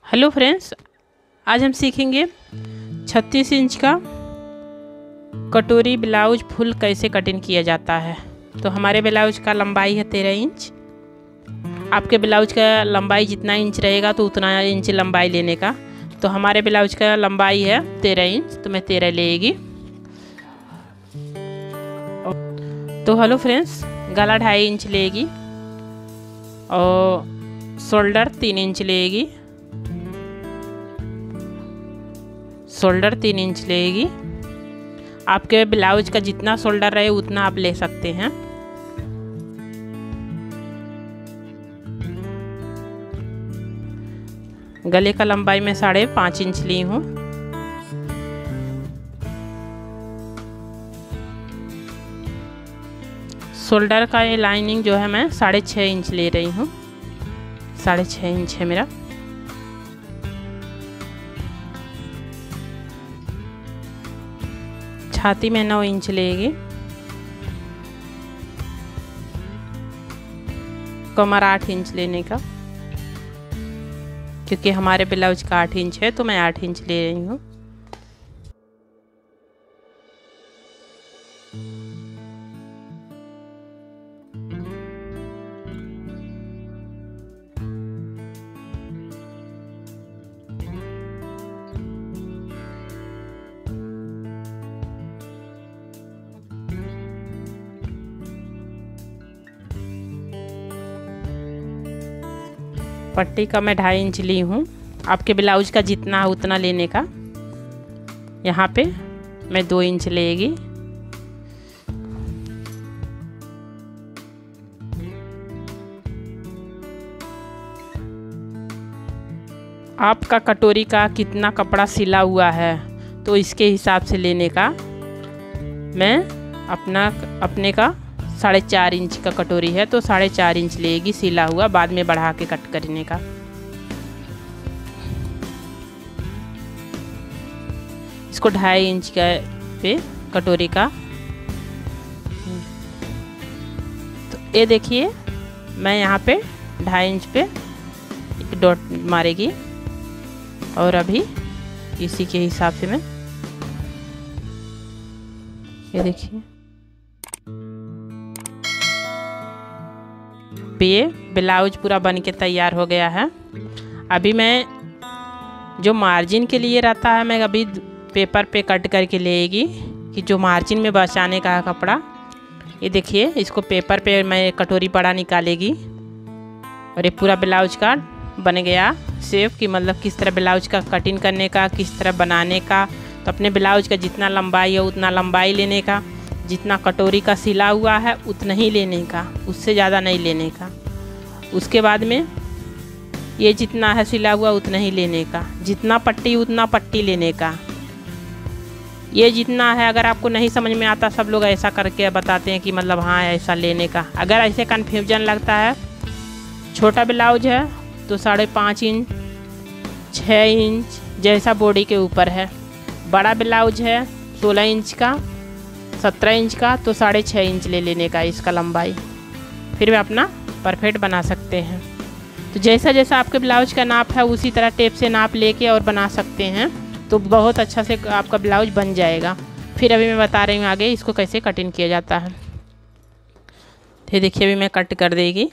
Hello friends, आज हम सीखेंगे 36 इंच का कटोरी ब्लाउज फुल कैसे कटिंग किया जाता है। तो हमारे ब्लाउज का लंबाई है 13 इंच। आपके ब्लाउज का लंबाई जितना इंच रहेगा तो उतना इंच लंबाई लेने का। तो हमारे ब्लाउज का लंबाई है 13 इंच, तो मैं 13 लेगी। तो हेलो फ्रेंड्स, गला 2.5 इंच लेगी और शोल्डर 3 इंच लेगी। शोल्डर 3 इंच लेगी। आपके ब्लाउज का जितना शोल्डर रहे उतना आप ले सकते हैं। गले का लंबाई मैं 5.5 इंच ली हूँ। शोल्डर का ये लाइनिंग जो है मैं 6.5 इंच ले रही हूँ। 6.5 इंच है मेरा। छाती में 9 इंच लेगी। कमर 8 इंच लेने का, क्योंकि हमारे ब्लाउज का 8 इंच है तो मैं 8 इंच ले रही हूँ। पट्टी का मैं 2.5 इंच ली हूँ। आपके ब्लाउज का जितना है उतना लेने का। यहाँ पे मैं 2 इंच लेगी। आपका कटोरी का कितना कपड़ा सिला हुआ है तो इसके हिसाब से लेने का। मैं अपने का 4.5 इंच का कटोरी है तो 4.5 इंच लेगी सिला हुआ, बाद में बढ़ा के कट करने का। इसको 2.5 इंच का पे कटोरी का। तो ये देखिए, मैं यहाँ पे 2.5 इंच पे एक डॉट मारेगी और अभी इसी के हिसाब से मैं ये देखिए ये ब्लाउज पूरा बन के तैयार हो गया है। अभी मैं जो मार्जिन के लिए रहता है मैं अभी पेपर पे कट करके लेगी कि जो मार्जिन में बचाने का है कपड़ा। ये देखिए, इसको पेपर पे मैं कटोरी बड़ा निकालेगी और ये पूरा ब्लाउज का बन गया शेप कि मतलब किस तरह ब्लाउज का कटिंग करने का, किस तरह बनाने का। तो अपने ब्लाउज का जितना लंबाई है उतना लंबाई लेने का, जितना कटोरी का सिला हुआ है उतना ही लेने का, उससे ज़्यादा नहीं लेने का। उसके बाद में ये जितना है सिला हुआ उतना ही लेने का, जितना पट्टी उतना पट्टी लेने का। ये जितना है, अगर आपको नहीं समझ में आता, सब लोग ऐसा करके बताते हैं कि मतलब हाँ ऐसा लेने का। अगर ऐसे कन्फ्यूजन लगता है, छोटा ब्लाउज है तो 5.5 इंच 6 इंच जैसा बॉडी के ऊपर है। बड़ा ब्लाउज है 16 इंच का 17 इंच का तो 6.5 इंच ले लेने का इसका लंबाई। फिर वे अपना परफेक्ट बना सकते हैं। तो जैसा जैसा आपके ब्लाउज का नाप है उसी तरह टेप से नाप लेके और बना सकते हैं, तो बहुत अच्छा से आपका ब्लाउज बन जाएगा। फिर अभी मैं बता रही हूँ आगे इसको कैसे कटिंग किया जाता है। तो देखिए, अभी मैं कट कर देगी।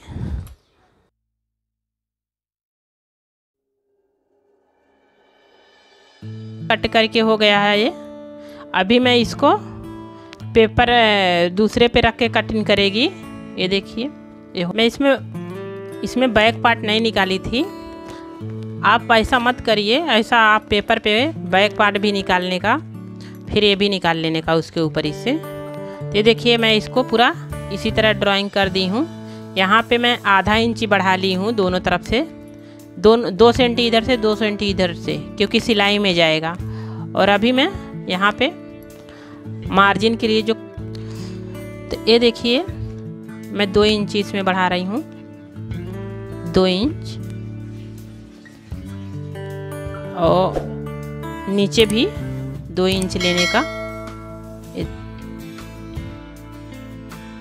कट करके हो गया है ये। अभी मैं इसको पेपर दूसरे पे रख के कटिंग करेगी। ये देखिए, मैं इसमें बैक पार्ट नहीं निकाली थी। आप ऐसा मत करिए, ऐसा आप पेपर पे बैक पार्ट भी निकालने का, फिर ये भी निकाल लेने का उसके ऊपर इससे। ये देखिए, मैं इसको पूरा इसी तरह ड्राइंग कर दी हूँ। यहाँ पे मैं ½ इंच बढ़ा ली हूँ दोनों तरफ से, 2 सेंटी इधर से 2 सेंटी इधर से, क्योंकि सिलाई में जाएगा। और अभी मैं यहाँ पे मार्जिन के लिए जो, तो ये देखिए मैं 2 इंच इसमें बढ़ा रही हूँ, 2 इंच, और नीचे भी 2 इंच लेने का।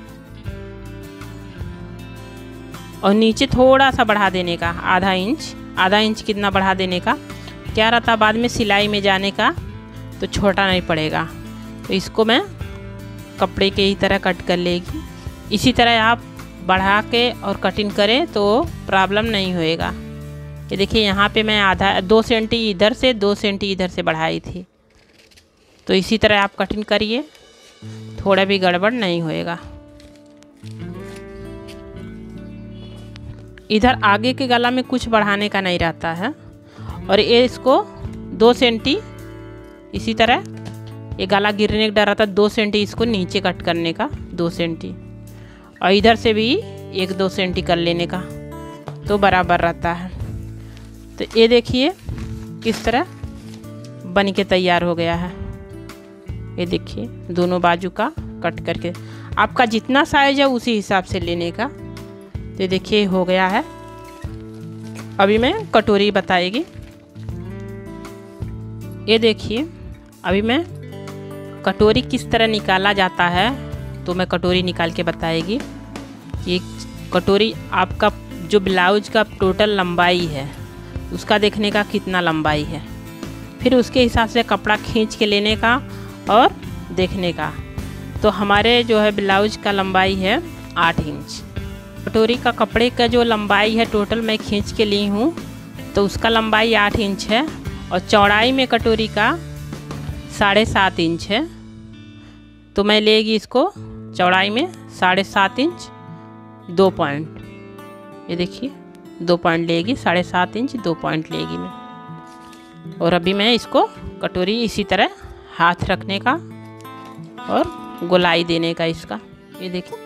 और नीचे थोड़ा सा बढ़ा देने का ½ इंच। आधा इंच कितना बढ़ा देने का। क्या रहता बाद में सिलाई में जाने का तो छोटा नहीं पड़ेगा। तो इसको मैं कपड़े के ही तरह कट कर लेगी। इसी तरह आप बढ़ा के और कटिंग करें तो प्रॉब्लम नहीं होएगा। ये देखिए यहाँ पे मैं आधा 2 सेंटी इधर से 2 सेंटी इधर से बढ़ाई थी। तो इसी तरह आप कटिंग करिए, थोड़ा भी गड़बड़ नहीं होएगा। इधर आगे के गला में कुछ बढ़ाने का नहीं रहता है। और ये इसको 2 सेंटी इसी तरह ये गला गिरने का डर रहता है, 2 सेंटी इसको नीचे कट करने का, 2 सेंटी। और इधर से भी 1-2 सेंटी कर लेने का तो बराबर रहता है। तो ये देखिए किस तरह बन के तैयार हो गया है। ये देखिए दोनों बाजू का कट करके आपका जितना साइज है उसी हिसाब से लेने का। तो ये देखिए हो गया है। अभी मैं कटोरी बताएगी। ये देखिए अभी मैं कटोरी किस तरह निकाला जाता है तो मैं कटोरी निकाल के बताएगी। कि कटोरी आपका जो ब्लाउज का टोटल लंबाई है उसका देखने का कितना लंबाई है, फिर उसके हिसाब से कपड़ा खींच के लेने का और देखने का। तो हमारे जो है ब्लाउज का लंबाई है 8 इंच। कटोरी का कपड़े का जो लंबाई है टोटल मैं खींच के ली हूँ तो उसका लंबाई 8 इंच है। और चौड़ाई में कटोरी का 7.5 इंच है। तो मैं लेगी इसको चौड़ाई में 7.5 इंच 2 पॉइंट। ये देखिए 2 पॉइंट लेगी, 7.5 इंच 2 पॉइंट लेगी मैं। और अभी मैं इसको कटोरी इसी तरह हाथ रखने का और गोलाई देने का इसका। ये देखिए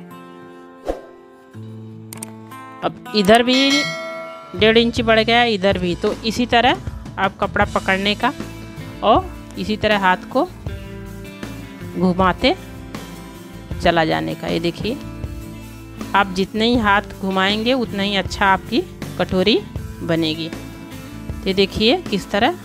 अब इधर भी 1.5 इंच बढ़ गया, इधर भी। तो इसी तरह आप कपड़ा पकड़ने का और इसी तरह हाथ को घुमाते चला जाने का। ये देखिए आप जितने ही हाथ घुमाएंगे उतना ही अच्छा आपकी कटोरी बनेगी। ये देखिए किस तरह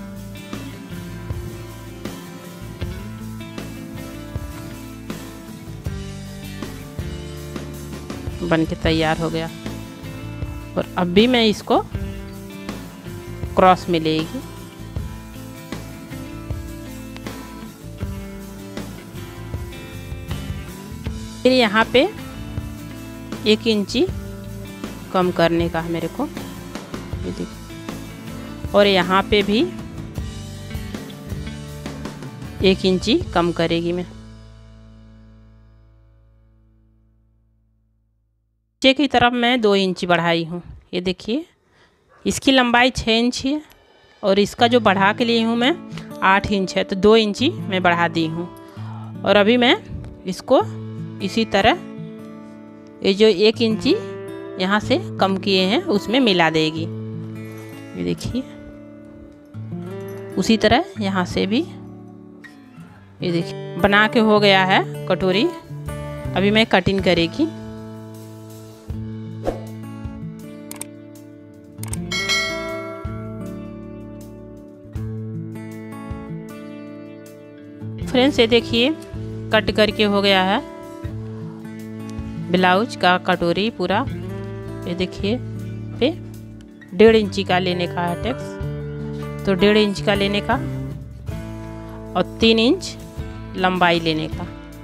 बन के तैयार हो गया। और अब भी मैं इसको क्रॉस में लेगी। फिर यहाँ पे 1 इंची कम करने का है मेरे को। ये देखिए और यहाँ पे भी 1 इंची कम करेगी मैं। नीचे की तरफ मैं 2 इंची बढ़ाई हूँ। ये देखिए इसकी लंबाई 6 इंच है और इसका जो बढ़ा के लिए हूँ मैं 8 इंच है। तो 2 इंची मैं बढ़ा दी हूँ। और अभी मैं इसको इसी तरह ये जो 1 इंची यहाँ से कम किए हैं उसमें मिला देगी। ये देखिए उसी तरह यहाँ से भी। ये देखिए बना के हो गया है कटोरी। अभी मैं कटिंग करेगी। फ्रेंड्स ये देखिए कट करके हो गया है ब्लाउज का कटोरी पूरा। ये देखिए पे 1.5 इंची का लेने का है टैक्स। तो 1.5 इंच का लेने का और 3 इंच लंबाई लेने का।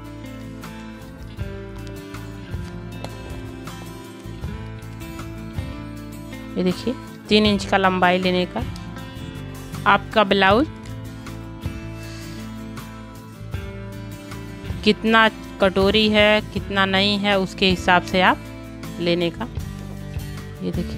ये देखिए 3 इंच का लंबाई लेने का। आपका ब्लाउज कितना कटोरी है कितना नहीं है उसके हिसाब से आप लेने का। ये देखिए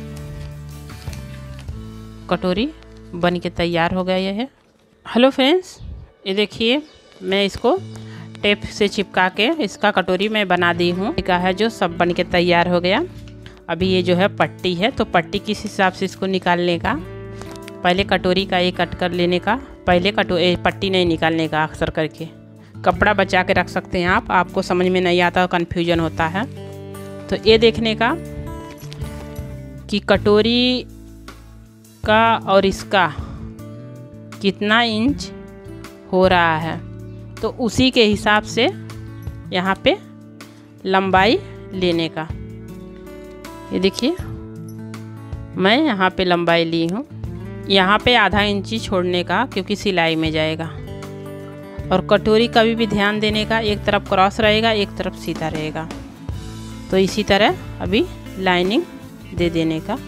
कटोरी बन के तैयार हो गया ये है। हेलो फ्रेंड्स ये देखिए मैं इसको टेप से चिपका के इसका कटोरी मैं बना दी हूँ। का है जो सब बन के तैयार हो गया। अभी ये जो है पट्टी है तो पट्टी किस हिसाब से इसको निकालने का। पहले कटोरी का ये कट कर लेने का। पहले पट्टी नहीं निकालने का। अक्सर करके कपड़ा बचा के रख सकते हैं आप। आपको समझ में नहीं आता कन्फ्यूजन होता है। तो ये देखने का कि कटोरी का और इसका कितना इंच हो रहा है तो उसी के हिसाब से यहाँ पे लंबाई लेने का। ये देखिए मैं यहाँ पे लंबाई ली हूँ। यहाँ पे आधा इंची छोड़ने का, क्योंकि सिलाई में जाएगा। और कटोरी कभी भी ध्यान देने का, एक तरफ क्रॉस रहेगा एक तरफ सीधा रहेगा। तो इसी तरह अभी लाइनिंग दे देने का।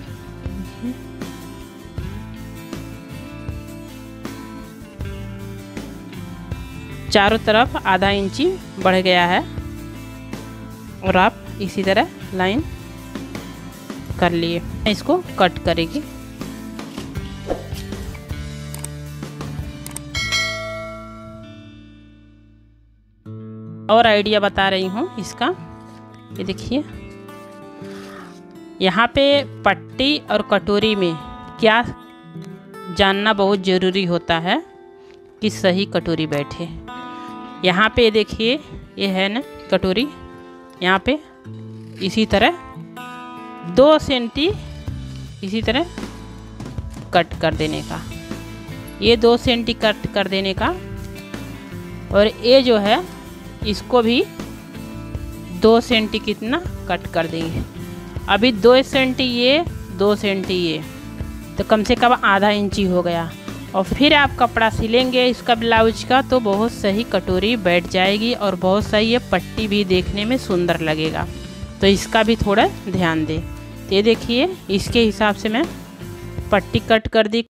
चारों तरफ आधा इंची बढ़ गया है और आप इसी तरह लाइन कर लिए। इसको कट करेगी। और आइडिया बता रही हूँ इसका, ये देखिए यहाँ पे पट्टी और कटोरी में क्या जानना बहुत ज़रूरी होता है कि सही कटोरी बैठे। यहाँ पे देखिए ये है ना कटोरी, यहाँ पे इसी तरह 2 सेंटी इसी तरह कट कर देने का, ये 2 सेंटी कट कर देने का। और ये जो है इसको भी 2 सेंटी कितना कट कर देंगे। अभी 2 सेंटी ये 2 सेंटी ये, तो कम से कम आधा इंची हो गया। और फिर आप कपड़ा सिलेंगे इसका ब्लाउज का, तो बहुत सही कटोरी बैठ जाएगी और बहुत सही ये पट्टी भी देखने में सुंदर लगेगा। तो इसका भी थोड़ा ध्यान दें। ये देखिए इसके हिसाब से मैं पट्टी कट कर दी।